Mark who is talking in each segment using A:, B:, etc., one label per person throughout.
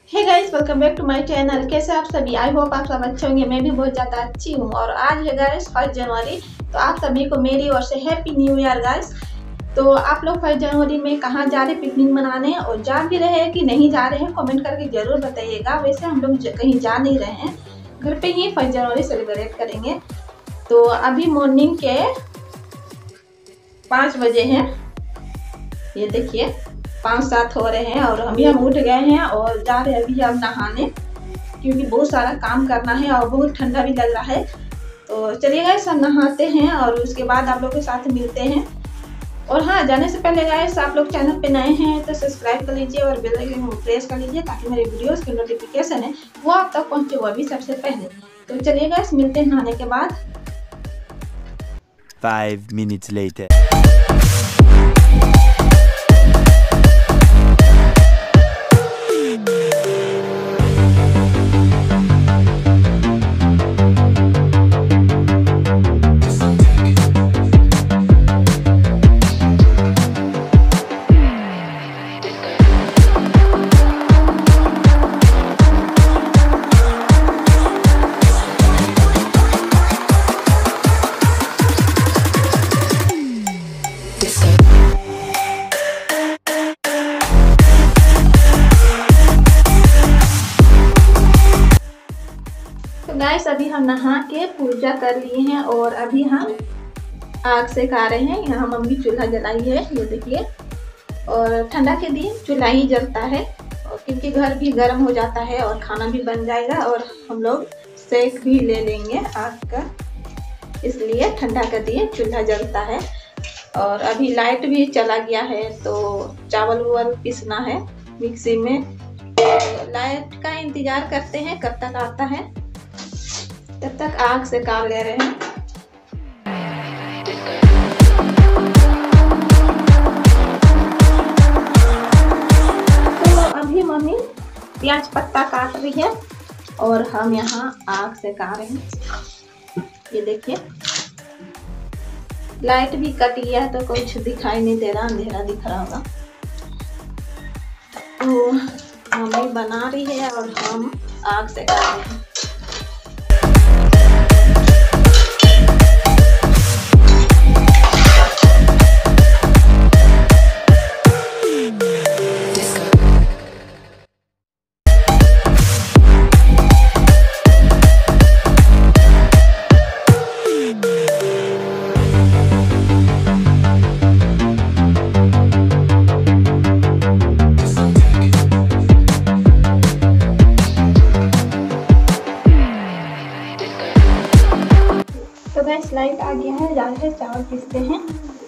A: Hey guys, welcome back to my channel. कैसे आप सभी? आई होप आप सब अच्छे होंगे। मैं भी बहुत ज़्यादा अच्छी हूँ। और आज है गाइस 1 जनवरी, तो आप सभी को मेरी ओर से हैप्पी न्यू ईयर गाइस। तो आप लोग 1 जनवरी में कहाँ जा रहे हैं पिकनिक मनाने, और जा भी रहे हैं कि नहीं जा रहे हैं, कमेंट करके जरूर बताइएगा। वैसे हम लोग कहीं जा नहीं रहे हैं, घर पे ही 1 जनवरी सेलिब्रेट करेंगे। तो अभी मॉर्निंग के 5 बजे हैं, ये देखिए 5-7 हो रहे हैं और हम उठ गए हैं और जा रहे हैं अभी अब नहाने, क्योंकि बहुत सारा काम करना है और बहुत ठंडा भी लग रहा है। तो चलिए गाइस, हम नहाते हैं और उसके बाद आप लोगों के साथ मिलते हैं। और हाँ, जाने से पहले गाइस, आप लोग चैनल पे नए हैं तो सब्सक्राइब कर लीजिए और बेल आइकन को प्रेस कर लीजिए, ताकि मेरे वीडियोस की नोटिफिकेशन है वो आप तक पहुँचे, वो भी सबसे पहले। तो चलिए गाइस, मिलते हैं नहाने के बाद।
B: 5 minutes later.
A: गाइस, अभी हम नहा के पूजा कर लिए हैं और अभी हम आग सेका रहे हैं। यहाँ मम्मी चूल्हा जलाई है, ये देखिए। और ठंडा के दिन चूल्हा ही जलता है, और क्योंकि घर भी गर्म हो जाता है और खाना भी बन जाएगा और हम लोग सेक भी ले लेंगे आग का, इसलिए ठंडा के दिन चूल्हा जलता है। और अभी लाइट भी चला गया है, तो चावल वावल पीसना है मिक्सी में। लाइट का इंतजार करते हैं कब तक आता है, तब तक आग से काम ले रहे हैं। तो अभी मम्मी प्याज पत्ता काट रही है और हम यहाँ आग से काट रहे हैं, ये देखिए। लाइट भी कट गया है तो कुछ दिखाई नहीं दे रहा, अंधेरा दिख रहा होगा। तो मम्मी बना रही है और हम आग से काट रहे हैं। तो गैस, लाइट आ गया है, जा के चावल पीसते हैं।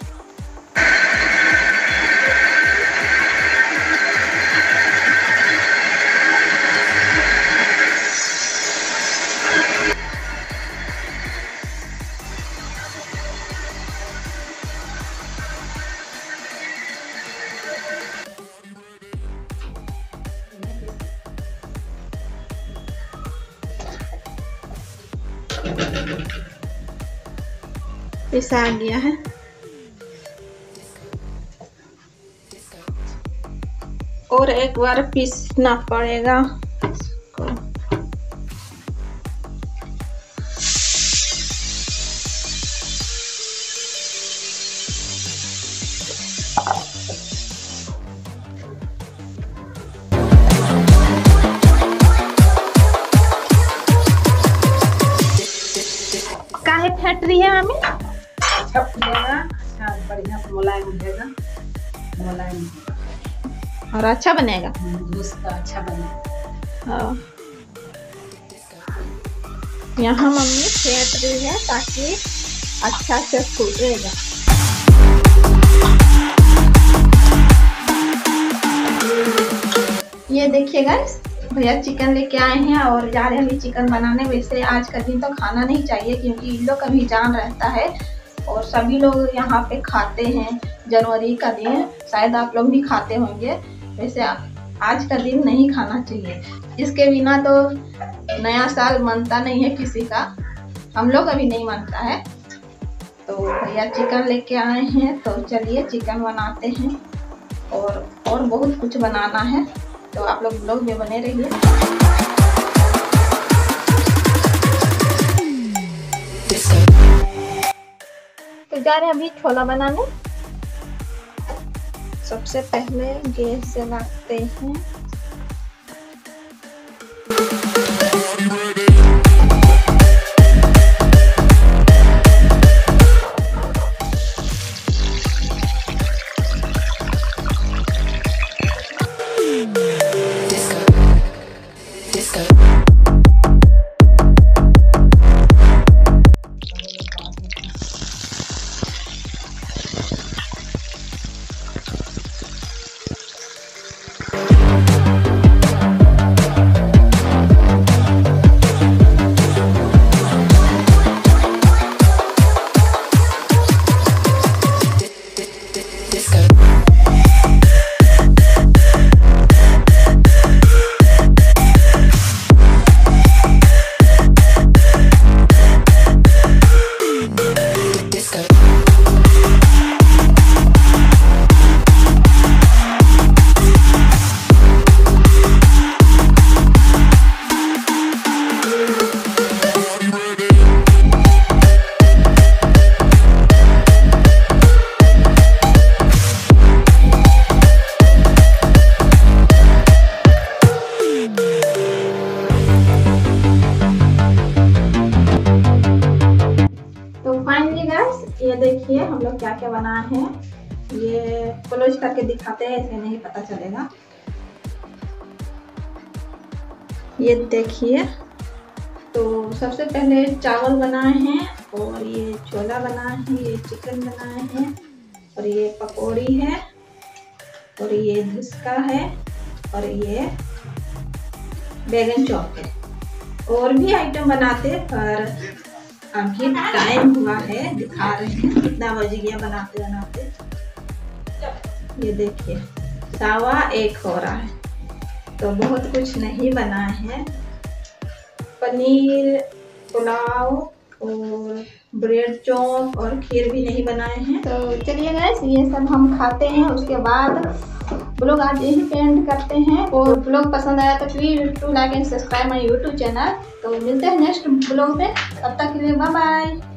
A: पिसा गया है, और एक बार पीसना पड़ेगा। काहे फैट रही है मम्मी?
C: अच्छा फूलेगा, अच्छा बढ़िया से मुलायम हो जाएगा, मुलायम
A: और अच्छा बनेगा।
C: जूस का अच्छा बनेगा।
A: हाँ, यहाँ मम्मी फेंट रही है ताकि अच्छा से फूलेगा। ये देखिए गाइस, भैया चिकन लेके आए हैं और जा रहे हैं अभी चिकन बनाने। वैसे आज का दिन तो खाना नहीं चाहिए, क्योंकि इन लोग का भी जान रहता है और सभी लोग यहाँ पे खाते हैं जनवरी का दिन। शायद आप लोग भी खाते होंगे। वैसे आज का दिन नहीं खाना चाहिए, इसके बिना तो नया साल मनता नहीं है किसी का, हम लोग अभी नहीं मनता है। तो भैया चिकन लेके आए हैं, तो चलिए चिकन बनाते हैं। और बहुत कुछ बनाना है, तो आप लोग ब्लॉग में बने रहिए। तो जा रहे हैं अभी छोला बनाने। सबसे पहले गैस जलाते हैं। ये देखिए हम लोग क्या क्या बनाए हैं। ये क्लोज करके दिखाते हैं, ऐसे नहीं पता चलेगा। ये देखिए, तो सबसे पहले चावल बनाए हैं, और ये छोला बनाए हैं, ये चिकन बनाए हैं, और ये पकौड़ी है, और ये धुसका है, और ये बैगन चॉप है। और भी आइटम बनाते, पर अभी टाइम हुआ है, दिखा रहे हैं कितना बज गया बनाते बनाते। ये देखिए 1:15 हो रहा है, तो बहुत कुछ नहीं बनाए हैं। पनीर पुलाव और ब्रेड चॉप और खीर भी नहीं बनाए हैं। तो चलिए गाइस, ये सब हम खाते हैं, उसके बाद ब्लॉग आज यही पे एंड करते हैं। और ब्लॉग पसंद आया तो please to like and subscribe my YouTube channel. तो मिलते हैं नेक्स्ट ब्लॉग में, तब तक के लिए बाय बाय।